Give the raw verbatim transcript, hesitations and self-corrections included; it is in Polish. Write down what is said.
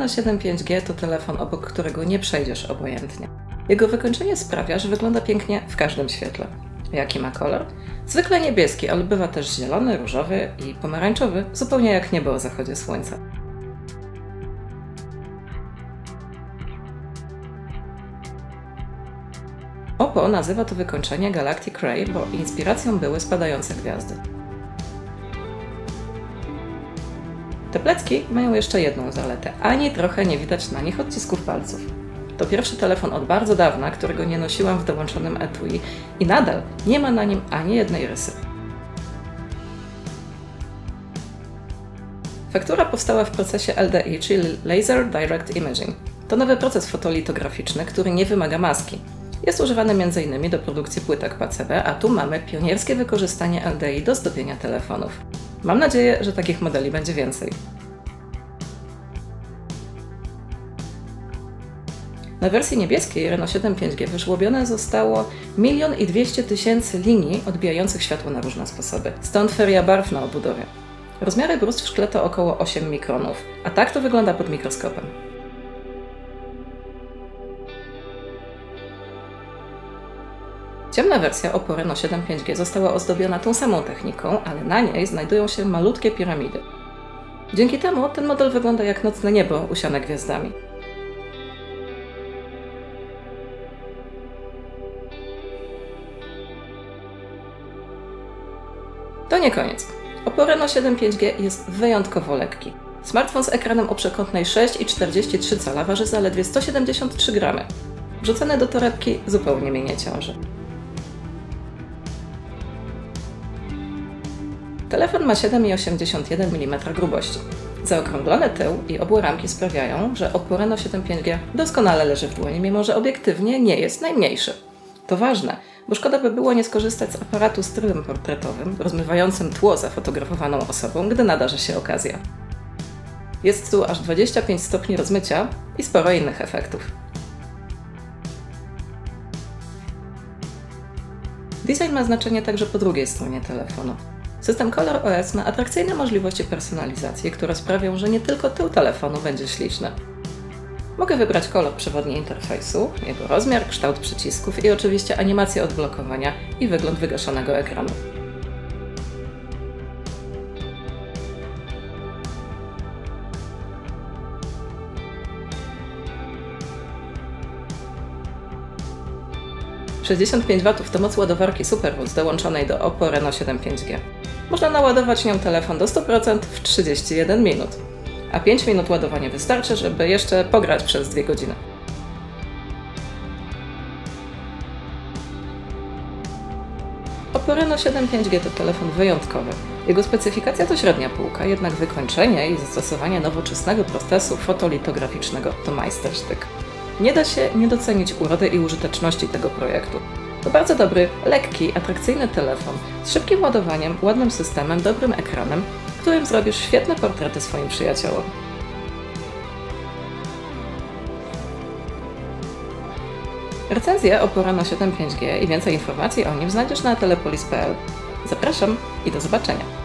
Reno siedem pięć G to telefon, obok którego nie przejdziesz obojętnie. Jego wykończenie sprawia, że wygląda pięknie w każdym świetle. Jaki ma kolor? Zwykle niebieski, ale bywa też zielony, różowy i pomarańczowy, zupełnie jak niebo o zachodzie słońca. Oppo nazywa to wykończenie Galactic Ray, bo inspiracją były spadające gwiazdy. Te plecki mają jeszcze jedną zaletę. Ani trochę nie widać na nich odcisków palców. To pierwszy telefon od bardzo dawna, którego nie nosiłam w dołączonym etui i nadal nie ma na nim ani jednej rysy. Faktura powstała w procesie L D I, czyli Laser Direct Imaging. To nowy proces fotolitograficzny, który nie wymaga maski. Jest używany między innymi do produkcji płytek P C B, a tu mamy pionierskie wykorzystanie L D I do zdobienia telefonów. Mam nadzieję, że takich modeli będzie więcej. Na wersji niebieskiej Reno siedem pięć G wyżłobione zostało milion i dwieście tysięcy linii odbijających światło na różne sposoby. Stąd feria barw na obudowie. Rozmiary bruzd w szkle to około osiem mikronów, a tak to wygląda pod mikroskopem. Ciemna wersja Oppo Reno siedem pięć G została ozdobiona tą samą techniką, ale na niej znajdują się malutkie piramidy. Dzięki temu ten model wygląda jak nocne niebo usiane gwiazdami. To nie koniec. Oppo Reno siedem pięć G jest wyjątkowo lekki. Smartfon z ekranem o przekątnej sześć i czterdzieści trzy cala waży zaledwie sto siedemdziesiąt trzy gramy. Wrzucony do torebki zupełnie mnie nie ciąży. Telefon ma siedem i osiemdziesiąt jeden milimetra grubości. Zaokrąglony tył i obie ramki sprawiają, że Oppo Reno siedem pięć G doskonale leży w dłoni, mimo że obiektywnie nie jest najmniejszy. To ważne, bo szkoda by było nie skorzystać z aparatu z trybem portretowym, rozmywającym tło za fotografowaną osobą, gdy nadarzy się okazja. Jest tu aż dwadzieścia pięć stopni rozmycia i sporo innych efektów. Design ma znaczenie także po drugiej stronie telefonu. System ColorOS ma atrakcyjne możliwości personalizacji, które sprawią, że nie tylko tył telefonu będzie śliczny. Mogę wybrać kolor przewodni interfejsu, jego rozmiar, kształt przycisków i oczywiście animację odblokowania i wygląd wygaszonego ekranu. sześćdziesiąt pięć watów to moc ładowarki SuperVoolt dołączonej do Oppo Reno siedem pięć G. Można naładować nią telefon do stu procent w trzydzieści jeden minut, a pięć minut ładowania wystarczy, żeby jeszcze pograć przez dwie godziny. Oppo Reno siedem pięć G to telefon wyjątkowy. Jego specyfikacja to średnia półka, jednak wykończenie i zastosowanie nowoczesnego procesu fotolitograficznego to majstersztyk. Nie da się nie docenić urody i użyteczności tego projektu. To bardzo dobry, lekki, atrakcyjny telefon z szybkim ładowaniem, ładnym systemem, dobrym ekranem, którym zrobisz świetne portrety swoim przyjaciołom. Recenzję Oppo Reno siedem pięć G i więcej informacji o nim znajdziesz na telepolis kropka p l. Zapraszam i do zobaczenia!